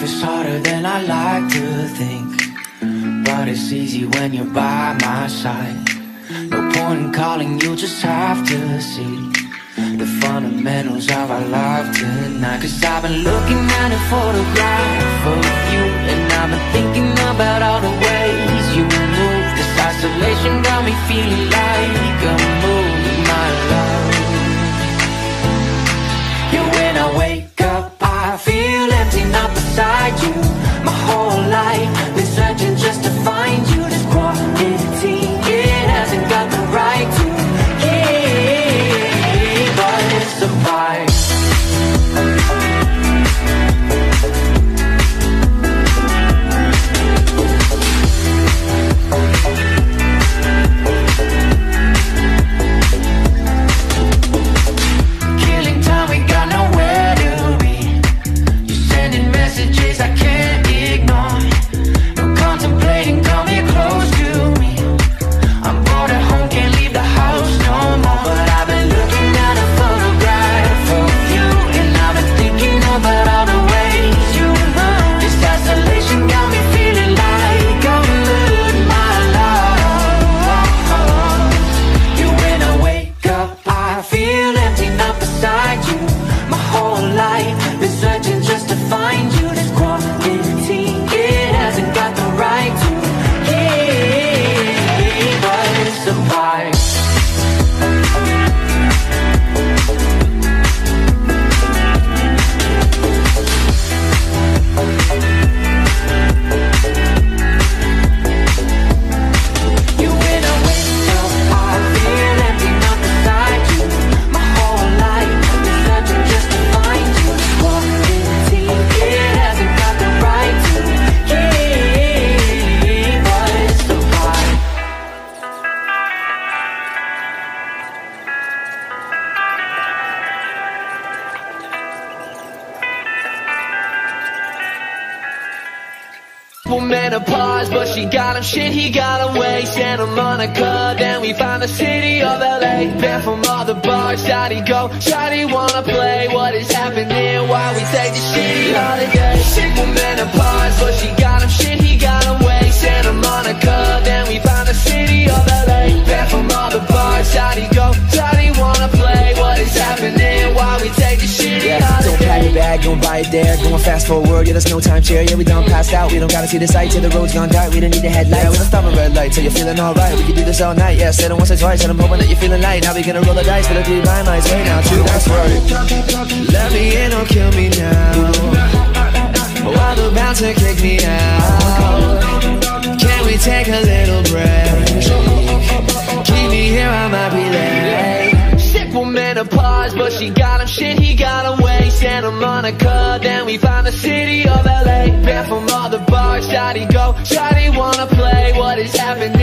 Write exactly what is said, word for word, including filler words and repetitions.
life is harder than I like to think, but it's easy when you're by my side. No point in calling, you just have to see the fundamentals of our life tonight. Cause I've been looking at a photograph of you, and I've been thinking about all the ways you move. This isolation got me feeling like I'm moving my life. Yeah, when I wake up I feel empty, not beside you. My whole life been searching just to find you. This quarantine, it hasn't got the right to, yeah, but it's a vibe. I can't ignore. No contemplating, come here close to me. I'm bored at home, can't leave the house no more. But I've been looking at a photograph of you, and I've been thinking about all the ways you move. This isolation got me feeling like I'm living my life. Yeah, when I wake up I feel empty, not beside you. My whole life been searching just to find you. This quarantine, it hasn't got the right to, yeah, but it's a vibe. Menopause, but she got him shit, he got away. Santa Monica, then we found the city of L A. Banned from all the bars, shawty go, shawty wanna play. What is happening while we take the shitty holiday? Sick with menopause, but she got him shit, he got away. Santa Monica, then we found the city of L A. Banned from all the bars, shawty go, shawty wanna play. What is happening while we take the shitty yeah, holiday? Don't pack your bag, don't buy it there. Going fast forward, yeah, there's no time chair. Yeah, we done passed out, we don't gotta see the sight till the road's gone dark. We don't need the headlights. Yeah, we don't stop a red light till you're feeling alright. We can do this all night, yeah. Said it once or twice, and I'm hoping that you're feeling light. Now we gonna roll the dice for the three blind mice. Wait now, two, that's right. Let me in or kill me now. While the bouncer kick me out. Can we take a little break? Keep me here, I might be late. Sick with menopause, but she got him shit, he got away. Santa Monica, then we found the city of L A. Banned from all the bars, shawty go, shawty wanna play. What is happening